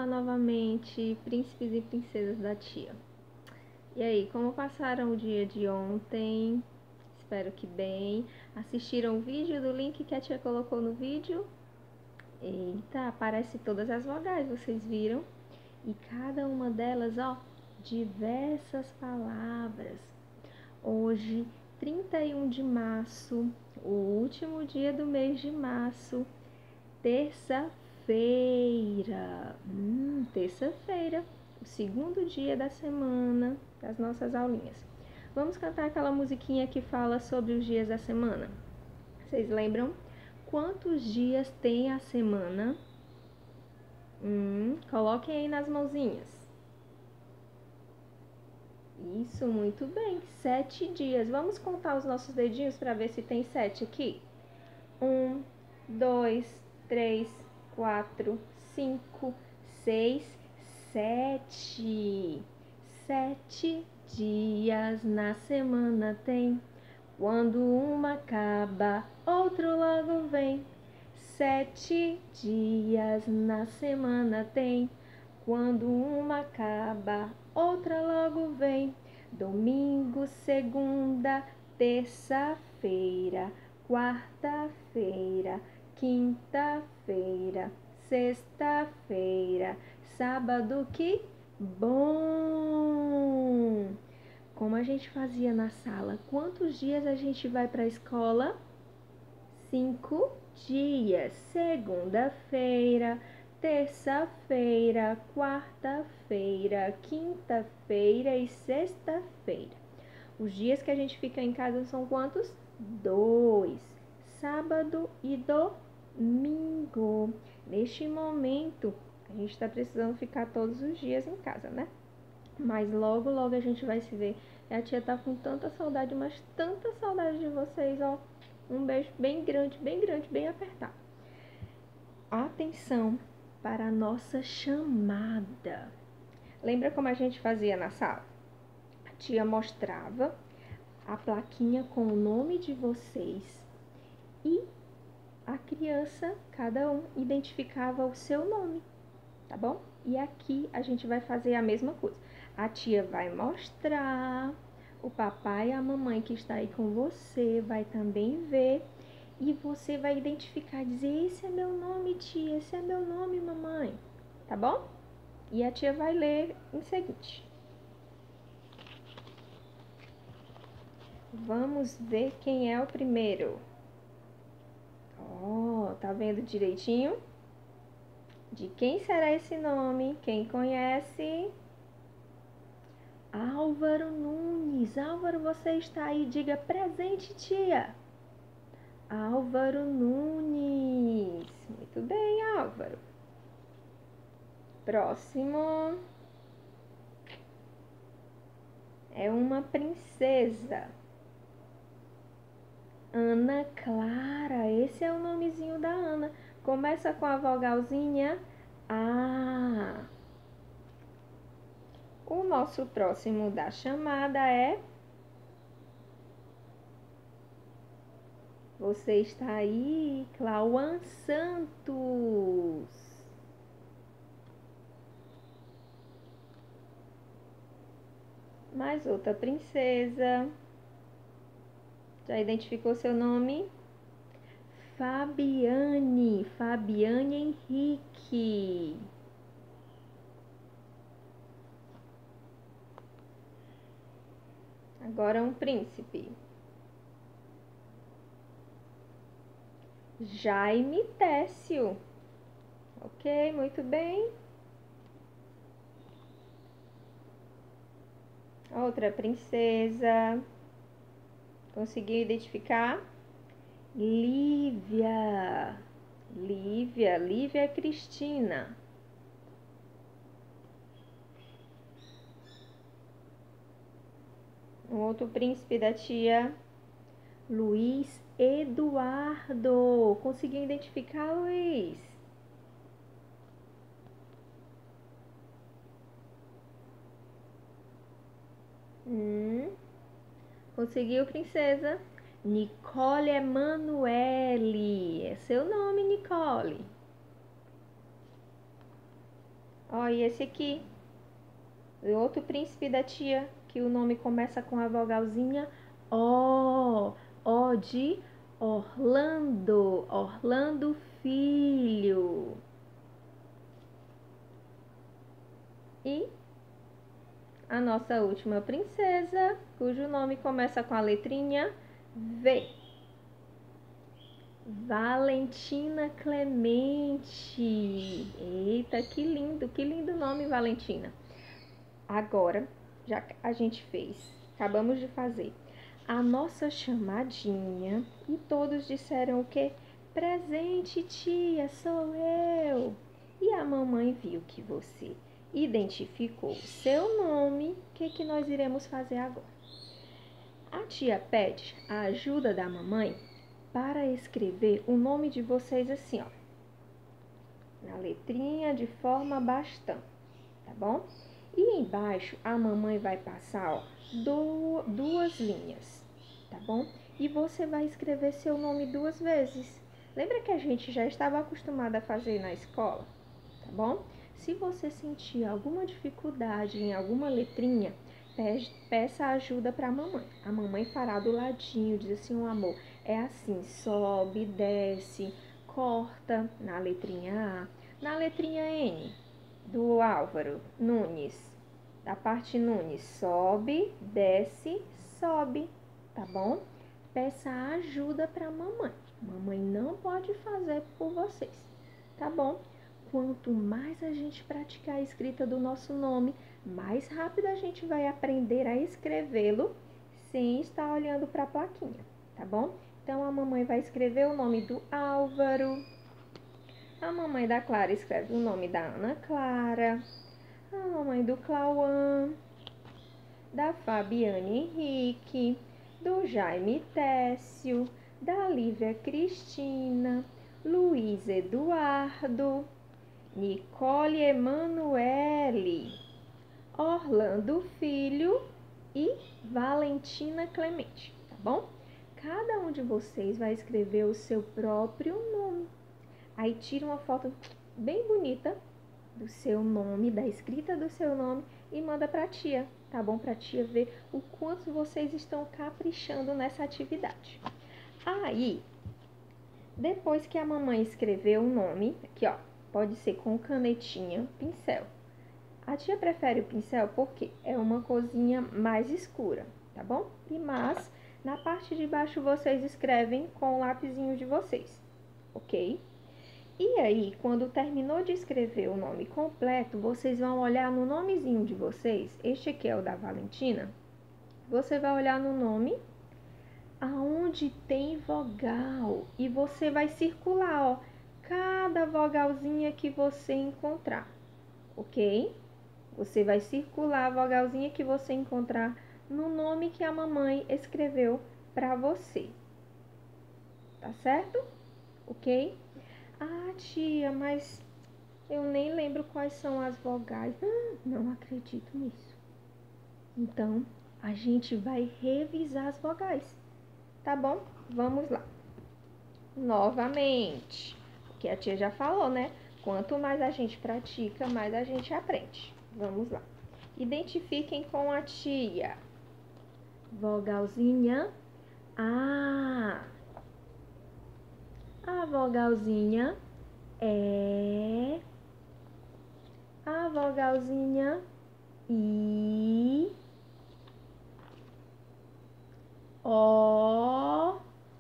Olá novamente, príncipes e princesas da tia. E aí, como passaram o dia de ontem? Espero que bem. Assistiram o vídeo do link que a tia colocou no vídeo? Eita, aparece todas as vogais, vocês viram? E cada uma delas, ó, diversas palavras. Hoje, 31 de março, o último dia do mês de março, terça-feira, terça-feira, o segundo dia da semana das nossas aulinhas. Vamos cantar aquela musiquinha que fala sobre os dias da semana. Vocês lembram? Quantos dias tem a semana? Coloquem aí nas mãozinhas. Isso, muito bem. 7 dias. Vamos contar os nossos dedinhos para ver se tem 7 aqui. 1, 2, 3, 4, 5, 6, 7. 7 dias na semana tem. Quando uma acaba, outro logo vem. 7 dias na semana tem. Quando uma acaba, outra logo vem. Domingo, segunda, terça-feira, quarta-feira, quinta-feira, sexta-feira, sábado, que bom! Como a gente fazia na sala, quantos dias a gente vai para a escola? 5 dias. Segunda-feira, terça-feira, quarta-feira, quinta-feira e sexta-feira. Os dias que a gente fica em casa são quantos? 2. Sábado e domingo. Neste momento, a gente está precisando ficar todos os dias em casa, né? Mas logo, logo a gente vai se ver. E a tia tá com tanta saudade, mas tanta saudade de vocês, ó. Um beijo bem grande, bem apertado. Atenção para a nossa chamada. Lembra como a gente fazia na sala? A tia mostrava a plaquinha com o nome de vocês e a criança, cada um, identificava o seu nome, tá bom? E aqui a gente vai fazer a mesma coisa. A tia vai mostrar, o papai e a mamãe que está aí com você vai também ver e você vai identificar, dizer: esse é meu nome, tia, esse é meu nome, mamãe, tá bom? E a tia vai ler em seguinte. Vamos ver quem é o primeiro. Tá vendo direitinho? De quem será esse nome? Quem conhece? Álvaro Nunes. Álvaro, você está aí? Diga presente, tia. Álvaro Nunes. Muito bem, Álvaro. Próximo. É uma princesa. Ana Clara. Esse é o nomezinho da Ana. Começa com a vogalzinha A. O nosso próximo da chamada é... Você está aí, Clauan Santos. Mais outra princesa. Já identificou seu nome? Fabiane. Fabiane Henrique. Agora um príncipe. Jaime Técio. Ok, muito bem. Outra princesa. Conseguiu identificar? Lívia. Lívia Cristina. Um outro príncipe da tia. Luiz Eduardo. Conseguiu identificar, Luiz? Conseguiu, princesa? Nicole Emanuele. É seu nome, Nicole. Ó, Ó, e esse aqui, outro príncipe da tia, que o nome começa com a vogalzinha O. O de Orlando. Orlando Filho. E a nossa última princesa, cujo nome começa com a letrinha V. Valentina Clemente. Eita, que lindo nome, Valentina. Agora, já que a gente fez, acabamos de fazer a nossa chamadinha e todos disseram o quê? Presente, tia, sou eu. E a mamãe viu que você identificou o seu nome. O que nós iremos fazer agora? A tia pede a ajuda da mamãe para escrever o nome de vocês assim, ó, na letrinha de forma bastão, tá bom? E embaixo a mamãe vai passar, ó, duas linhas, tá bom? E você vai escrever seu nome 2 vezes. Lembra que a gente já estava acostumada a fazer na escola, tá bom? Se você sentir alguma dificuldade em alguma letrinha, peça ajuda para a mamãe. A mamãe fará do ladinho, diz assim, o amor, é assim, sobe, desce, corta na letrinha A, na letrinha N, do Álvaro Nunes, da parte Nunes, sobe, desce, sobe, tá bom? Peça ajuda para a mamãe. Mamãe não pode fazer por vocês, tá bom? Quanto mais a gente praticar a escrita do nosso nome, mais rápido a gente vai aprender a escrevê-lo sem estar olhando para a plaquinha, tá bom? Então, a mamãe vai escrever o nome do Álvaro. A mamãe da Clara escreve o nome da Ana Clara. A mamãe do Cauã, da Fabiane Henrique, do Jaime Técio, da Lívia Cristina, Luiz Eduardo, Nicole Emanuele, Orlando Filho e Valentina Clemente, tá bom? Cada um de vocês vai escrever o seu próprio nome. Aí tira uma foto bem bonita do seu nome, da escrita do seu nome e manda pra tia, tá bom? Pra tia ver o quanto vocês estão caprichando nessa atividade. Aí, depois que a mamãe escreveu o nome, aqui ó, pode ser com canetinha, pincel. A tia prefere o pincel porque é uma corzinha mais escura, tá bom? Mas na parte de baixo vocês escrevem com o lapisinho de vocês, ok? E aí, quando terminou de escrever o nome completo, vocês vão olhar no nomezinho de vocês, este aqui é o da Valentina, você vai olhar no nome aonde tem vogal e você vai circular, ó, cada vogalzinha que você encontrar, ok? Você vai circular a vogalzinha que você encontrar no nome que a mamãe escreveu para você. Tá certo? Ok? Ah, tia, mas eu nem lembro quais são as vogais. Não acredito nisso. Então, a gente vai revisar as vogais. Tá bom? Vamos lá. Novamente. Porque a tia já falou, né? Quanto mais a gente pratica, mais a gente aprende. Vamos lá. Identifiquem com a tia. Vogalzinha A. A vogalzinha E. A vogalzinha I. O.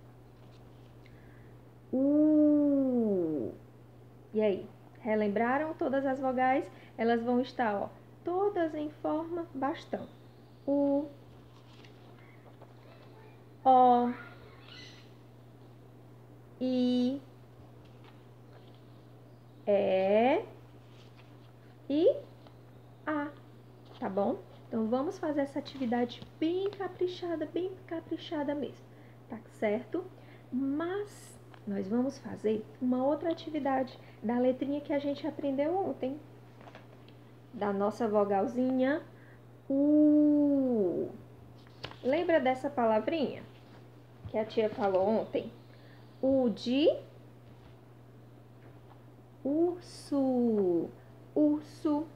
U. E aí? Relembraram todas as vogais? Elas vão estar, ó, todas em forma bastão. U, O, I, E e A, tá bom? Então, vamos fazer essa atividade bem caprichada mesmo, tá certo? Mas nós vamos fazer uma outra atividade da letrinha que a gente aprendeu ontem, da nossa vogalzinha U. Lembra dessa palavrinha que a tia falou ontem? U de urso, urso,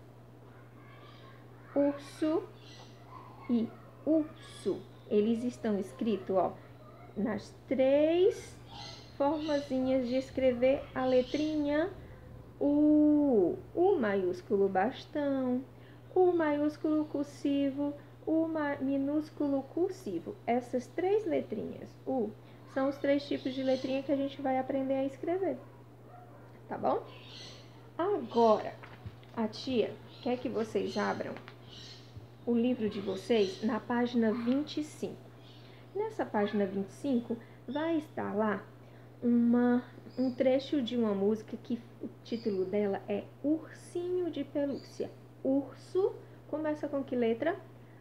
urso e urso. Eles estão escritos, ó, nas 3 formazinhas de escrever a letrinha U. U maiúsculo bastão, U maiúsculo cursivo, U minúsculo cursivo. Essas 3 letrinhas, U, são os 3 tipos de letrinha que a gente vai aprender a escrever. Tá bom? Agora, a tia quer que vocês abram o livro de vocês na página 25. Nessa página 25 vai estar lá um trecho de uma música que o título dela é Ursinho de Pelúcia. Urso começa com que letra?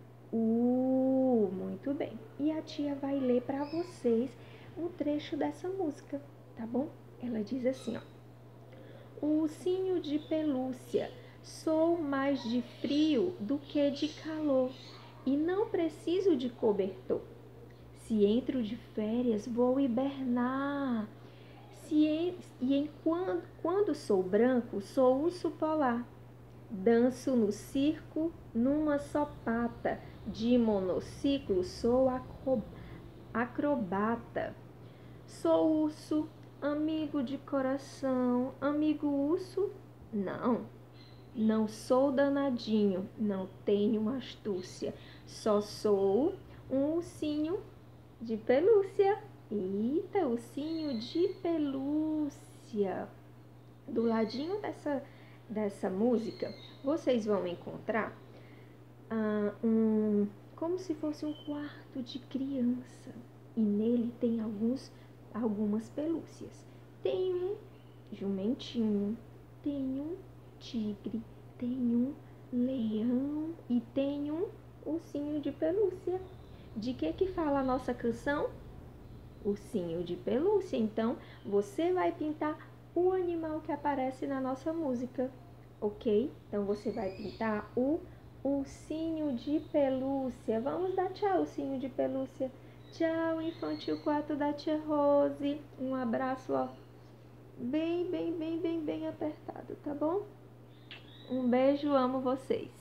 Muito bem. E a tia vai ler para vocês um trecho dessa música, tá bom? Ela diz assim, ó. Ursinho de pelúcia, sou mais de frio do que de calor e não preciso de cobertor. Se entro de férias, vou hibernar. Quando sou branco, sou urso polar. Danço no circo numa só pata. De monociclo, sou acrobata. Sou urso, amigo de coração. Amigo urso? Não. Não sou danadinho, não tenho astúcia. Só sou um ursinho de pelúcia. Eita, ursinho de pelúcia. Do ladinho dessa música, vocês vão encontrar como se fosse um quarto de criança. E nele tem algumas pelúcias. Tem um jumentinho, tem um tigre, tem um leão e tem um ursinho de pelúcia. De que fala a nossa canção? Ursinho de pelúcia. Então, você vai pintar o animal que aparece na nossa música, ok? Então, você vai pintar o ursinho de pelúcia. Vamos dar tchau, ursinho de pelúcia. Tchau, Infantil 4 da Tia Rose. Um abraço, ó, bem apertado, tá bom? Um beijo, amo vocês.